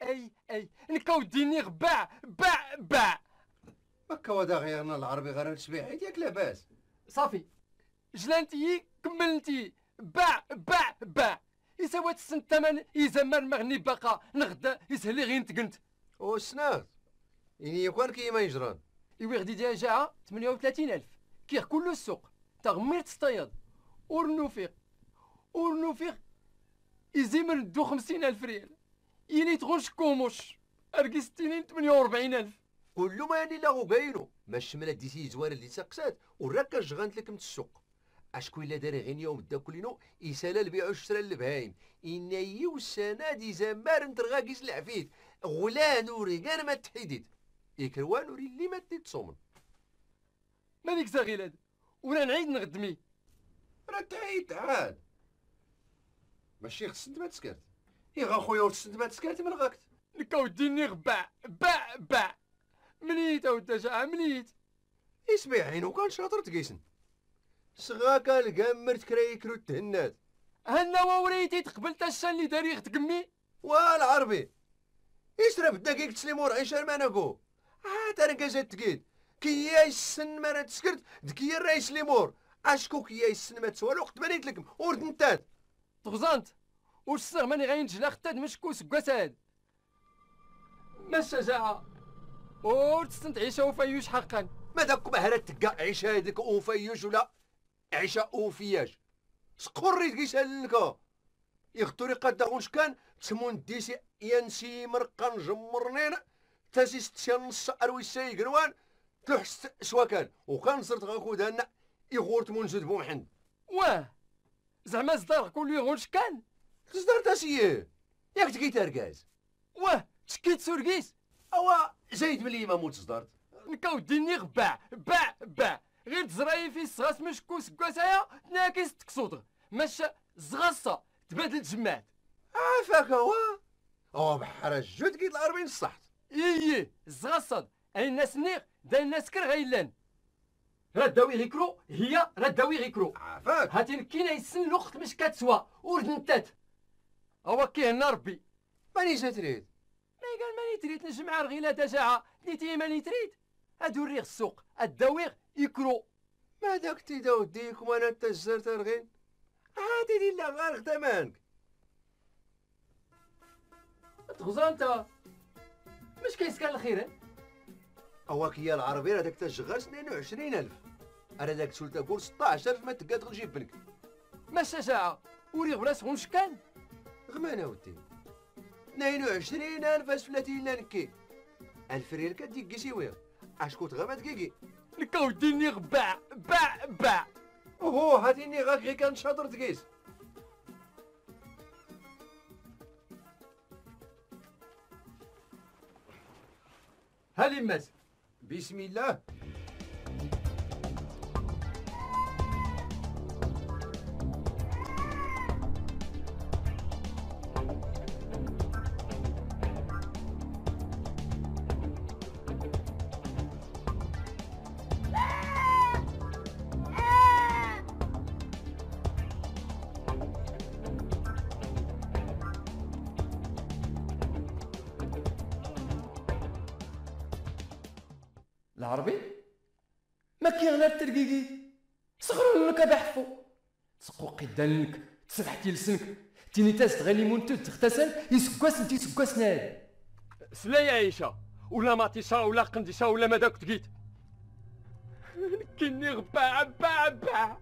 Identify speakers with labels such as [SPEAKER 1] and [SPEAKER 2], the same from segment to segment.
[SPEAKER 1] اي نكاو ديني غباع باع.
[SPEAKER 2] هكا ودا غيرنا العربي غير التشبيعي ديالك لاباس.
[SPEAKER 1] صافي جلانتي كملتي باع يساوات السن الثمن يزمر مغني بقى نغدا يسهلي غير نتقنت
[SPEAKER 2] وسناغ إني يكون كيما يجران.
[SPEAKER 1] إيوي غدي ديال جاعة 38,000 كيغ كل السوق تغمير تصطياد ورنوفيق يزيمر ندو 50,000 ريال إلي تغنش كوموش أرقي 48,000
[SPEAKER 2] كل ما يعني لا غاينو ما الشملة ديسي زوار اللي سقسات وراك جغانت لكم السوق اشكون الا داري غير يوم دا كلينو يسالا البيع والشراء البهايم إنايي والسنة دي زمار نترغاكيس العفيت غلا نوري كاع ما تحيديت يكروا نوري اللي ما تتصومن
[SPEAKER 1] ما ديك زغيلاد ولا نعيد نغدمي
[SPEAKER 2] راه تعيد عاد ماشي خصني ما تسكرت غا خويا ورسنت ما تسكرت من غاكت
[SPEAKER 1] نكاو ديني غباع باع منيت او جاعة منيت
[SPEAKER 2] يسمع عينو كان شاطر تقيسن صغا كان كامرت كرايكرو تهنات
[SPEAKER 1] هنا ووريتي تقبلت الشان اللي داري تقمي
[SPEAKER 2] والعربي يسرف الدقيق تسليمور عيشار ما نقو عاد انا كازات تقيد كي السن ما تسكرت دكيا الرئيس ليمور اشكو كي السن ما تسوالو وقت ما نيت لكم ورد نتات
[SPEAKER 1] تغزانت واش الصغ ماني غينجلا ختا مشكوس كاساد ما الشجاعة ورد عيشة وفيوش حقا
[SPEAKER 2] ما داك مهرات تقا عيشة هذيك اوفيوش ولا عيشة اوفياج سقوري تقيسها لك يختوري قد غونش كان تسمون ديسي ينسي مرقان جمرنين تاسي ستشان نص ارويساي قروان تحس سوا كان وكان صرت غاخود هنا يغورت منزد بومحند
[SPEAKER 1] واه زعما صدار كل يغونش كان
[SPEAKER 2] تصدر تاسيه ياك تقيت اركاز
[SPEAKER 1] واه تشكيت سورقيس
[SPEAKER 2] اوا زايد ملي ما موت صدرت
[SPEAKER 1] نكاو ديني غباع باع غير تزراي في الصغاس مشكوس كاسايا تناكس تكسوطغ ماشا زغاصة تبادل جماعت
[SPEAKER 2] عافاك هو بحر الجود كيت العربين الصحت
[SPEAKER 1] ايه زغاصة اي الناس نيغ دا الناس كر غيلان راه داوي غيكرو هي راه داوي غيكرو
[SPEAKER 2] عافاك
[SPEAKER 1] هاتين كينا يسن الوقت مش كتسوا ورد نتات هو كيهنا ربي
[SPEAKER 2] ماني تريد
[SPEAKER 1] ما قال ماني تريد نجمع رغيلا دجاعة نيتي ماني تريد هادو الريغ السوق الداويغ يكرو
[SPEAKER 2] ما داك تيداو ديك وانا تجزر ترغين عادي دي لا غير خدمانك
[SPEAKER 1] تغزا انت مش كيسكن الخير
[SPEAKER 2] اواك هي العربي راه داك تشغل 22,000 انا داك سولتا قول 16,000 ما تقاد غنجيب بنك
[SPEAKER 1] ما الشجاعة وريغ بلاص غونش كان
[SPEAKER 2] غمانا ودي 22,000 اسفلاتي لانكي 1000 ريال كديك كيسيويغ اشكوت غا ما دقيقي
[SPEAKER 1] نكاو ديني غباع باع
[SPEAKER 2] اوهو هاتيني غاك غي كان شاطر تقيس
[SPEAKER 1] هالي ماس
[SPEAKER 2] بسم الله
[SPEAKER 1] العربي ما كاين غير الترقيقي صغروا لك بحفو تسقو قدانك تسبحتي لسنك تيني تاس تغلي مونتو تغتسل يسكواس انتي سكواس ناد سلا يا عيشة ولا ماتيشا ولا قنديشا ولا ما داك تقيت كني باع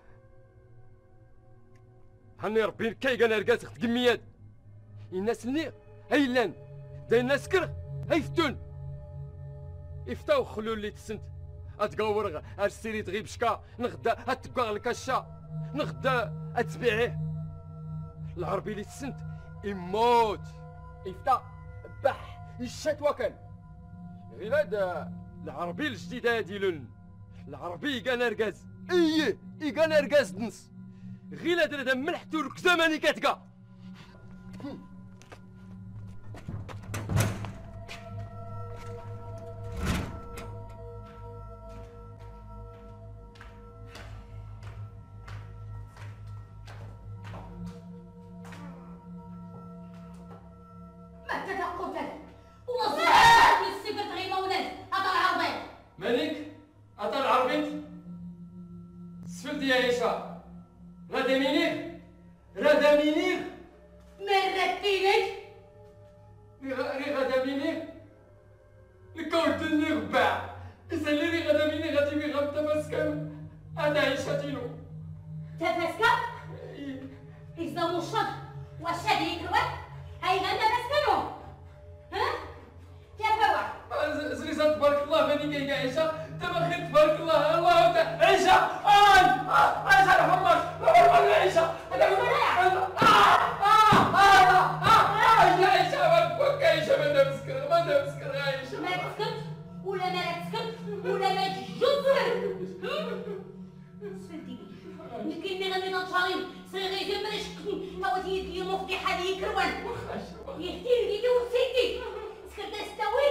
[SPEAKER 1] هاني ربي كايقان رقاس تقميات الناس اللي هيلان دا الناس كره هيفتون يفتاو خلو اللي تسنت اتقاور السيري تغيب شكا نغدا اتقاغ لك الشا نغدا اتبيعيه العربي اللي تسنت يموت يفتا بح يشات وكان غير هذا العربي الجديد هادي لون العربي كان رقاز ايه كان رقاز دنس غير هذا ملحتو لك زماني كتقا
[SPEAKER 3] تتقتل وصلت للسكرت غير ولد هذا العربي
[SPEAKER 1] مالك هذا العربي سفلت يا عيشة رادا منير رادا منير
[SPEAKER 3] مرتينك
[SPEAKER 1] ري غادا منير الكوتني غباع يسالي ري غادا منير غادي بي غاب تمسكن هذا عيشتينو
[SPEAKER 3] تفسك إذا مشط وشديك الوقت هاي غدا تفسكنو ها تفوع
[SPEAKER 1] زريزة تبارك الله ماني كاع عيشة دابا خير تبارك الله الله تعالى عيشة عيشة الحمص عيشة عيشة ما تمسكر عيشة
[SPEAKER 3] ما تسكت ولا ما تسكت ولا ما تجزر سفلتي يمكنني غادي نطالب صغير ما نشكني هاو تيدي مفضحة لي كروان يهدي لي وسيدي سكرت استوي